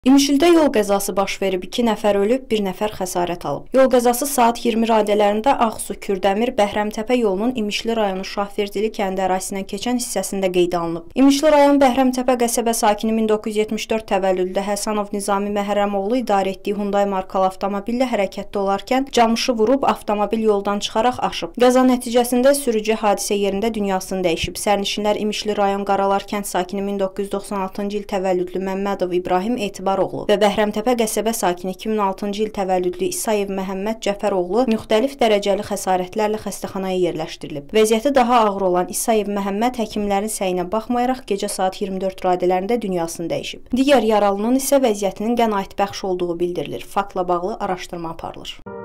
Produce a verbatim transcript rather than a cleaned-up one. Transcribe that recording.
İmişlidə yol qəzası baş verib, iki nəfər ölüb, bir nəfər xəsarət alıb. Yol qəzası saat iyirmi radələrində Ağsu-Kürdəmir Bəhrəmtəpə yolunun İmişli rayonu Şahverdili kəndi ərazisindən keçən hissəsində qeydə alınıb. İmişli rayon Bəhrəmtəpə qəsəbə sakini min doqquz yüz yetmiş dörd təvəllüdlü Həsənov Nizami Məhərrəmoğlu idarə etdiyi Hyundai markalı avtomobillə hərəkətdə olarkən camışı vurub avtomobil yoldan çıxaraq aşıb. Qəza nəticəsində sürücü hadisə yerində dünyasını dəyişib. Sərnişinlər İmişli rayon Qaralar kənd sakini min doqquz yüz doxsan altıncı il təvəllüdlü Məmmədov İbrahim Etibar oğlu və Bəhrəmtəpə qəsəbə sakini iki min altıncı il təvəllüdlü İsayev Məhəmməd Cəfəroğlu müxtəlif dərəcəli xəsarətlərlə xəstəxanaya yerləşdirilib. Vəziyyəti daha ağır olan İsayev Məhəmməd həkimlərin səyinə baxmayaraq gecə saat iyirmi dörd radələrində dünyasını dəyişib. Digər yaralının isə vəziyyətinin qənaətbəxş olduğu bildirilir. Faktla bağlı araşdırma aparılır.